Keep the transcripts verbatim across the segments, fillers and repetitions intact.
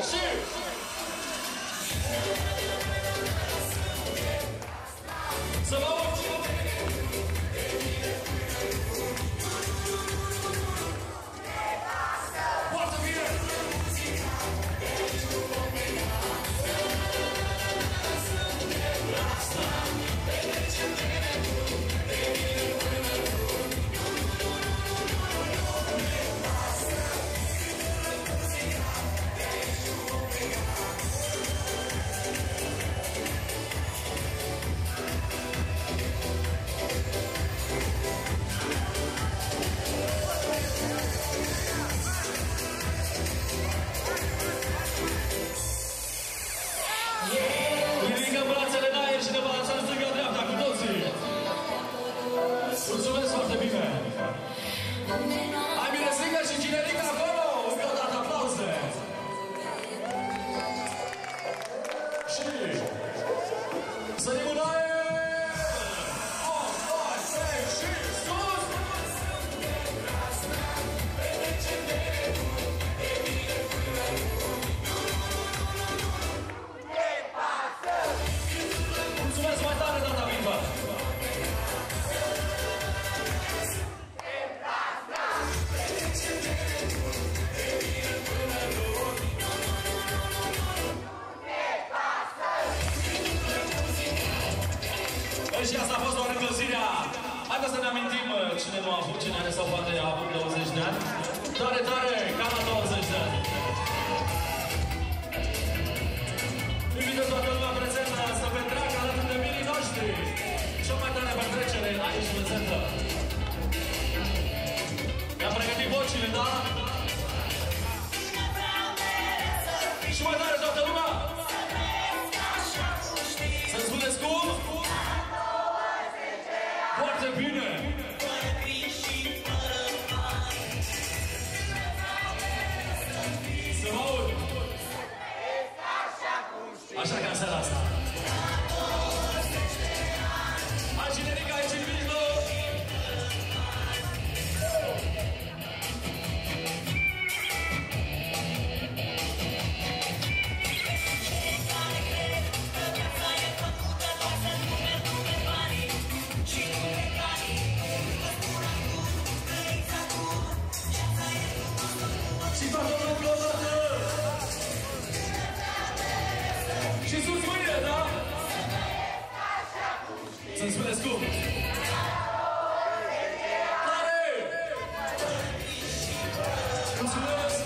și... Să vă aud! Foarte bine! Mulțumesc foarte bine! Hai bine, strigă și cinerica acolo! Încă o dată aplauze! Și... sărim în aer! unu, doi, trei și sus! Mulțumesc mai tare, data viva! Și asta a fost doar încălzirea. Haideți să ne amintim cine nu a avut, cine are sau poate a avut douăzeci de ani. Tare, tare, ca la douăzeci de ani. Invită toată lumea prezentă să petreacă alături de mirii noștri. Cea mai tare petrecere aici prezentă. Mi-am pregătit vocile, da? Și mai tare toată lumea! Să-mi spuneți cum? Foarte bine! Să mă aud! Așa ca în seara asta. Hai, cinerica aici în mijloc! Și sus mâine, da? Să-mi spuneți cum? Tare! Mulțumesc!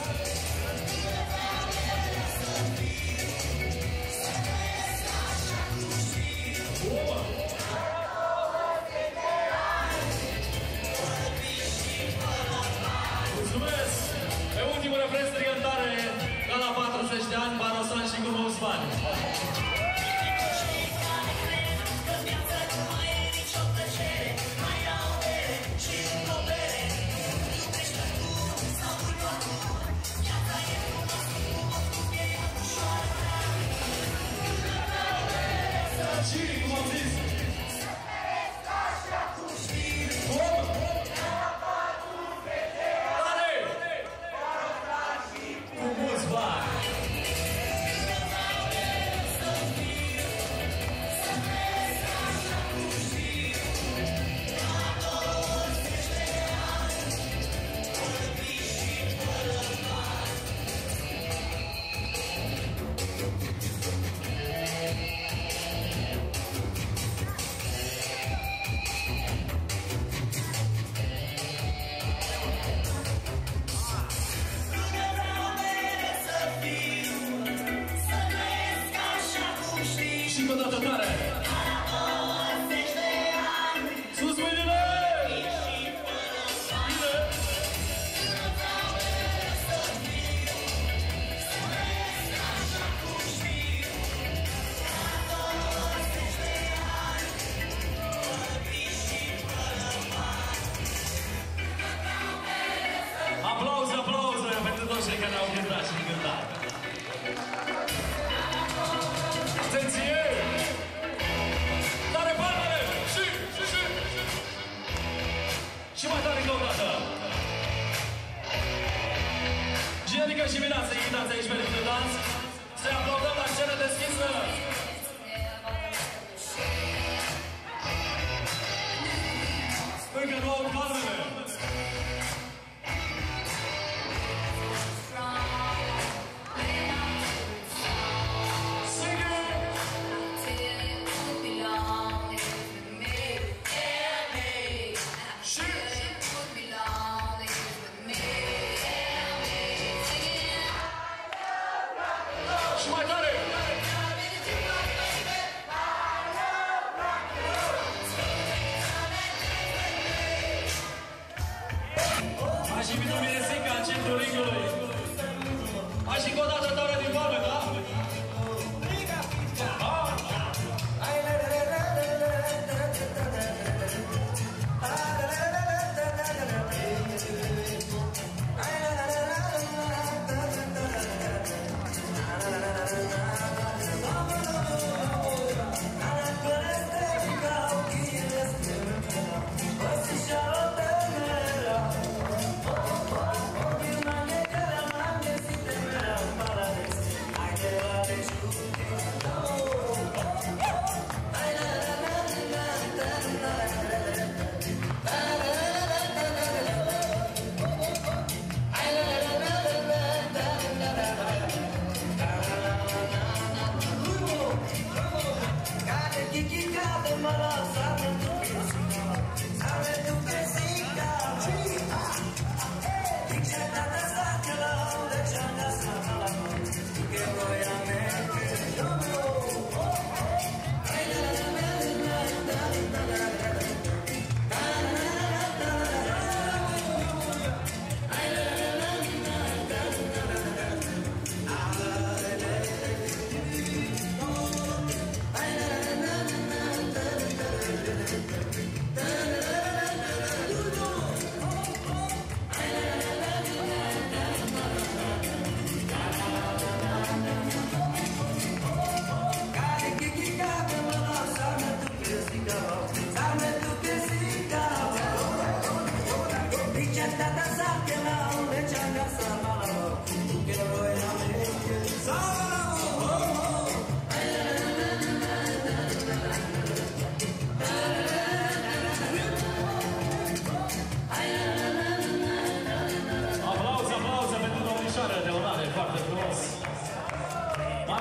Mulțumesc! Pe ultimul refren strigăntare, ca la patruzeci de ani, Barosan și cu mulți bani. Și, cum am zis? Cum? Tare! Cu mulți bani!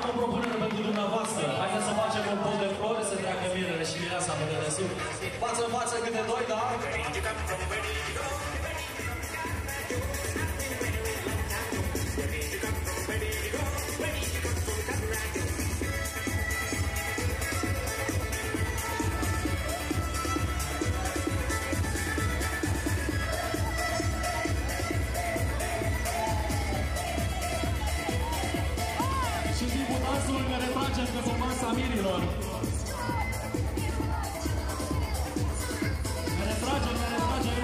o propunere pentru dumneavoastră. Haideți să facem un pot de flori, să treacă Mirele și Mireasa pe dedesubt. Față în față câte doi, da? Ne retragem după masa mirilor. Ne retragem, ne retragem.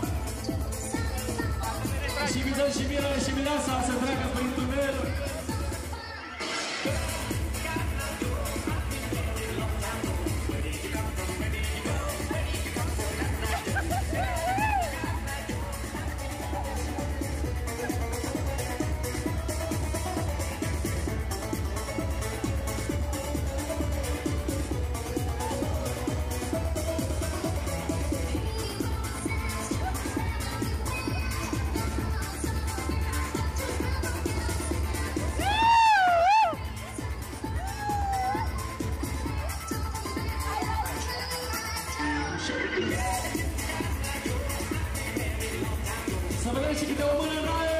Și invităm și Mirele și Mireasa să treacă prin tunel. Să vedem și câte o mână în aer!